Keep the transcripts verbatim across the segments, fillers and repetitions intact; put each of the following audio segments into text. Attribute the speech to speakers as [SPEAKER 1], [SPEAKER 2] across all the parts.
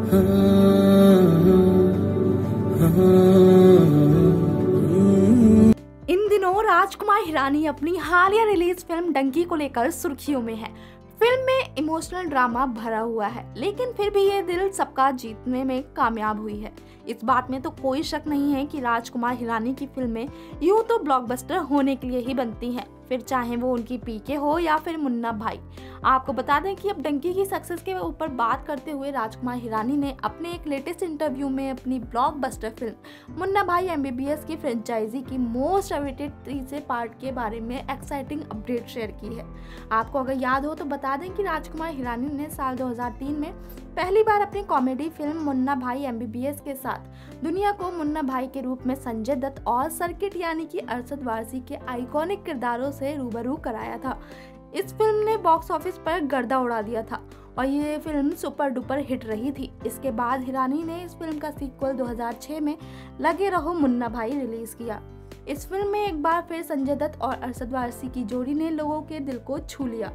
[SPEAKER 1] इन दिनों राजकुमार हिरानी अपनी हालिया रिलीज फिल्म डंकी को लेकर सुर्खियों में है। फिल्म में इमोशनल ड्रामा भरा हुआ है, लेकिन फिर भी ये दिल सबका जीतने में कामयाब हुई है। इस बात में तो कोई शक नहीं है कि राजकुमार हिरानी की फिल्में यूं तो ब्लॉकबस्टर होने के लिए ही बनती हैं, फिर चाहे वो उनकी पीके हो या फिर मुन्ना भाई। आपको बता दें कि अब डंकी की सक्सेस के ऊपर बात करते हुए राजकुमार हिरानी ने अपने एक लेटेस्ट इंटरव्यू में अपनी ब्लॉकबस्टर फिल्म मुन्ना भाई एमबीबीएस की फ्रेंचाइजी की मोस्ट अवेटेड तीसरे पार्ट के बारे में एक्साइटिंग अपडेट शेयर की है। आपको अगर याद हो तो बता दें कि राजकुमार हिरानी ने साल दो हज़ार तीन में पहली बार अपनी कॉमेडी फिल्म मुन्ना भाई एमबीबीएस के साथ दुनिया को मुन्ना भाई के रूप में संजय दत्त और सर्किट यानी कि अरशद वारसी के आइकॉनिक किरदारों से रूबरू कराया था। इस फिल्म ने बॉक्स ऑफिस पर गर्दा उड़ा दिया था और ये फिल्म सुपर डुपर हिट रही थी। इसके बाद हिरानी ने इस फिल्म का सीक्वल दो हज़ार छह में लगे रहो मुन्ना भाई रिलीज किया। इस फिल्म में एक बार फिर संजय दत्त और अरशद वारसी की जोड़ी ने लोगों के दिल को छू लिया।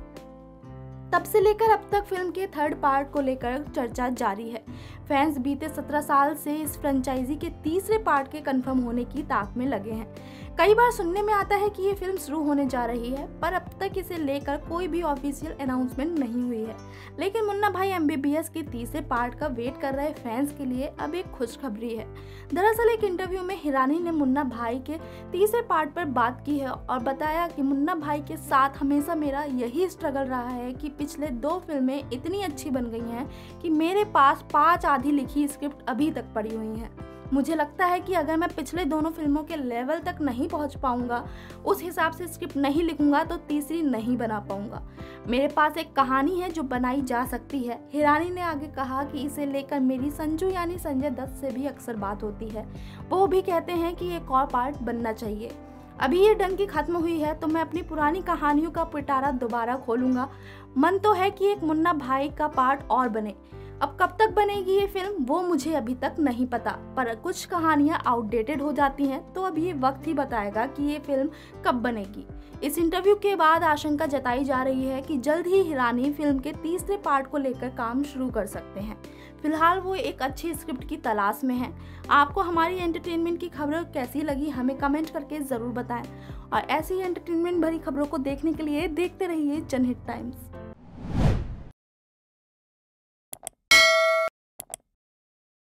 [SPEAKER 1] तब से लेकर अब तक फिल्म के थर्ड पार्ट को लेकर चर्चा जारी है। फैंस बीते सत्रह साल से इस फ्रेंचाइजी के तीसरे पार्ट के कंफर्म होने की ताक में लगे हैं। कई बार सुनने में आता है कि ये फिल्म शुरू होने जा रही है, पर अब तक इसे लेकर कोई भी ऑफिशियल अनाउंसमेंट नहीं हुई है। लेकिन मुन्ना भाई एमबीबीएस के तीसरे पार्ट का वेट कर रहे फैंस के लिए अब एक खुशखबरी है। दरअसल एक इंटरव्यू में हिरानी ने मुन्ना भाई के तीसरे पार्ट पर बात की है और बताया कि मुन्ना भाई के साथ हमेशा मेरा यही स्ट्रगल रहा है कि पिछले दो फिल्में इतनी अच्छी बन गई हैं कि मेरे पास पांच आधी लिखी स्क्रिप्ट अभी तक पड़ी हुई हैं। मुझे लगता है कि अगर मैं पिछले दोनों फिल्मों के लेवल तक नहीं पहुंच पाऊंगा, उस हिसाब से स्क्रिप्ट नहीं लिखूंगा तो तीसरी नहीं बना पाऊंगा। मेरे पास एक कहानी है जो बनाई जा सकती है। हिरानी ने आगे कहा कि इसे लेकर मेरी संजू यानी संजय दत्त से भी अक्सर बात होती है। वो भी कहते हैं कि एक और पार्ट बनना चाहिए। अभी ये डंकी खत्म हुई है तो मैं अपनी पुरानी कहानियों का पिटारा दोबारा खोलूंगा। मन तो है कि एक मुन्ना भाई का पार्ट और बने। अब कब तक बनेगी ये फिल्म वो मुझे अभी तक नहीं पता, पर कुछ कहानियां आउटडेटेड हो जाती हैं तो अब ये वक्त ही बताएगा कि ये फिल्म कब बनेगी। इस इंटरव्यू के बाद आशंका जताई जा रही है कि जल्द ही हिरानी फिल्म के तीसरे पार्ट को लेकर काम शुरू कर सकते हैं। फिलहाल वो एक अच्छी स्क्रिप्ट की तलाश में हैं। आपको हमारी एंटरटेनमेंट की खबरें कैसी लगी हमें कमेंट करके ज़रूर बताएं और ऐसी एंटरटेनमेंट भरी खबरों को देखने के लिए देखते रहिए जनहित टाइम्स।